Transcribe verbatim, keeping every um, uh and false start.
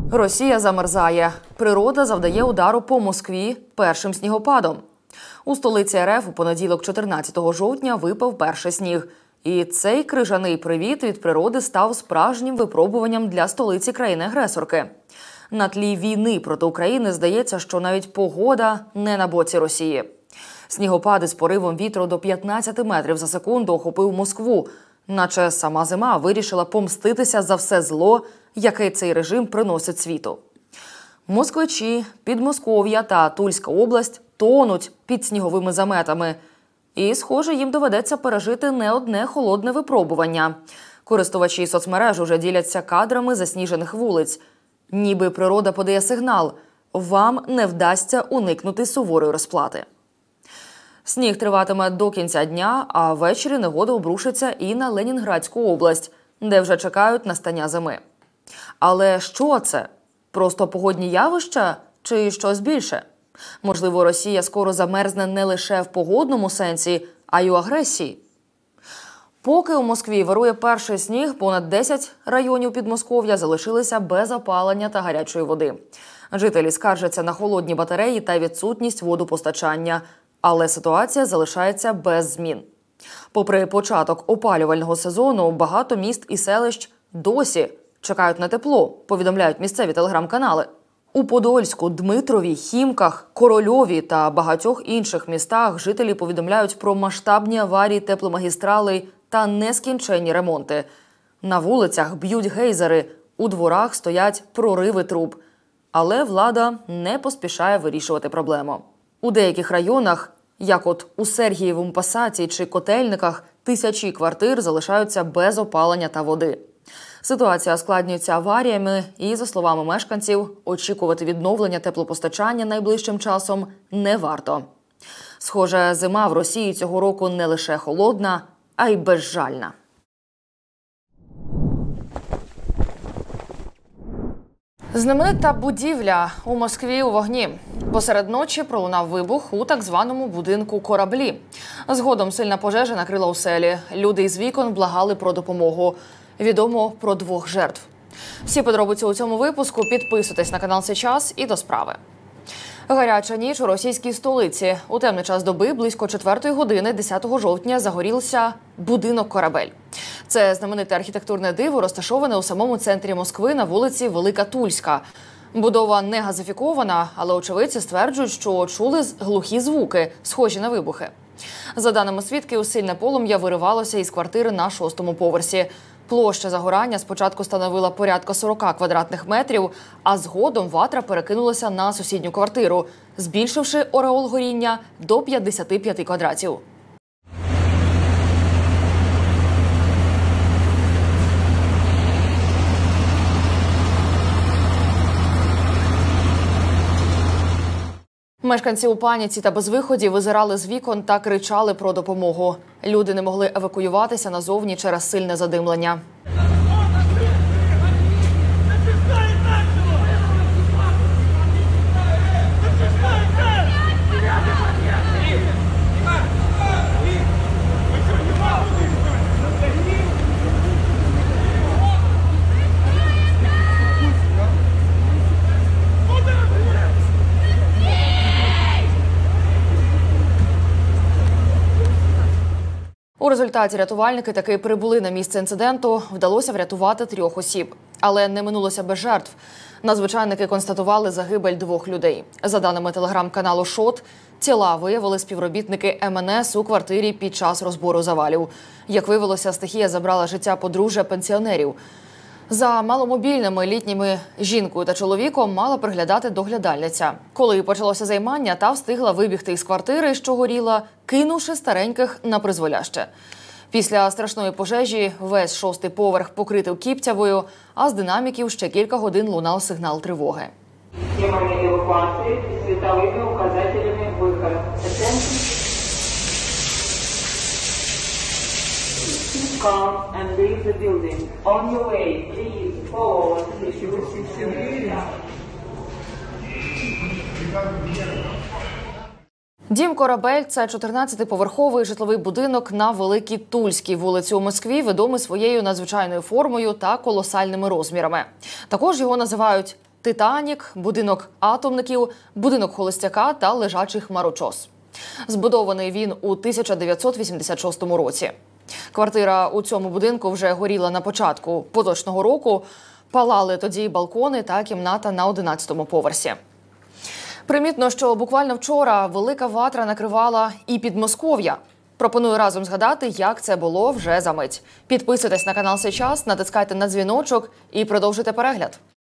Росія замерзає. Природа завдає удару по Москві першим снігопадом. У столиці РФ у понеділок, чотирнадцятого жовтня, випав перший сніг. І цей крижаний привіт від природи став справжнім випробуванням для столиці країни-агресорки. На тлі війни проти України здається, що навіть погода не на боці Росії. Снігопад із поривом вітру до п'ятнадцяти метрів за секунду охопив Москву, наче сама зима вирішила помститися за все зло, яке цей режим приносить світу. Москвичі, Підмосков'я та Тульська область тонуть під сніговими заметами. І, схоже, їм доведеться пережити не одне холодне випробування. Користувачі соцмереж уже діляться кадрами засніжених вулиць. Ніби природа подає сигнал – вам не вдасться уникнути суворої розплати. Сніг триватиме до кінця дня, а ввечері негода обрушиться і на Ленінградську область, де вже чекають настання зими. Але що це? Просто погодні явища чи щось більше? Можливо, Росія скоро замерзне не лише в погодному сенсі, а й у агресії? Поки у Москві вирує перший сніг, понад десять районів Підмосков'я залишилися без опалення та гарячої води. Жителі скаржаться на холодні батареї та відсутність водопостачання, але ситуація залишається без змін. Попри початок опалювального сезону, багато міст і селищ досі чекають на тепло, повідомляють місцеві телеграм-канали. У Подольську, Дмитрові, Хімках, Корольові та багатьох інших містах жителі повідомляють про масштабні аварії тепломагістралей та нескінченні ремонти. На вулицях б'ють гейзери, у дворах стоять прориви труб. Але влада не поспішає вирішувати проблему. У деяких районах, як от у Сергієвому Посаді чи Котельниках, тисячі квартир залишаються без опалення та води. Ситуація ускладнюється аваріями і, за словами мешканців, очікувати відновлення теплопостачання найближчим часом не варто. Схоже, зима в Росії цього року не лише холодна, а й безжальна. Знаменита будівля у Москві у вогні. Посеред ночі пролунав вибух у так званому будинку «Кораблі». Згодом сильна пожежа накрила оселі. Люди із вікон благали про допомогу. Відомо про двох жертв. Всі подробиці у цьому випуску. Підписуйтесь на канал «Сейчас» і до справи. Гаряча ніч у російській столиці. У темний час доби близько четвертої години десятого жовтня загорівся будинок «Корабель». Це знамените архітектурне диво, розташоване у самому центрі Москви на вулиці Велика Тульська. Будова не газифікована, але очевидці стверджують, що чули глухі звуки, схожі на вибухи. За даними свідків, сильне полум'я виривалося із квартири на шостому поверсі. Площа загорання спочатку становила порядка сорока квадратних метрів, а згодом ватра перекинулася на сусідню квартиру, збільшивши ореол горіння до п'ятдесяти п'яти квадратів. Мешканці у паніці та безвиході визирали з вікон та кричали про допомогу. Люди не могли евакуюватися назовні через сильне задимлення. У результаті рятувальники таки прибули на місце інциденту, вдалося врятувати трьох осіб. Але не минулося без жертв. Надзвичайники констатували загибель двох людей. За даними телеграм-каналу «Шот», тіла виявили співробітники ем ен ес у квартирі під час розбору завалів. Як виявилося, стихія забрала життя подружжя пенсіонерів. За маломобільними літніми жінкою та чоловіком мала приглядати доглядальниця. Коли почалося займання, та встигла вибігти із квартири, що горіла, кинувши стареньких на призволяще. Після страшної пожежі весь шостий поверх покритий кіптявою, а з динаміків ще кілька годин лунав сигнал тривоги. Схемами евакуації і світовими указателями виходу. Come and leave the building. On your way, please follow the Дім «Корабель» – це чотирнадцятиповерховий житловий будинок на Великій Тульській вулиці у Москві, відомий своєю надзвичайною формою та колосальними розмірами. Також його називають «Титанік», будинок атомників, будинок холостяка та лежачий хмарочос. Збудований він у тисяча дев'ятсот вісімдесят шостому році. Квартира у цьому будинку вже горіла на початку поточного року. Палали тоді балкони та кімната на одинадцятому поверсі. Примітно, що буквально вчора велика ватра накривала і Підмосков'я. Пропоную разом згадати, як це було вже за мить. Підписуйтесь на канал «Сей час», натискайте на дзвіночок і продовжуйте перегляд.